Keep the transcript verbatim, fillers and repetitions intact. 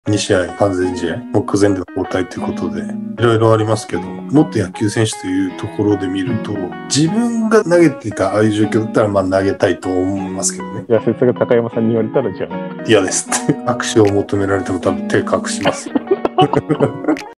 に試合完全試合、目前での交代ということで、いろいろありますけど、元野球選手というところで見ると、自分が投げていたああいう状況だったら、まあ投げたいと思いますけどね。 いや、説が高山さんに言われたら、じゃあ。 嫌ですって。握手を求められても多分手隠します。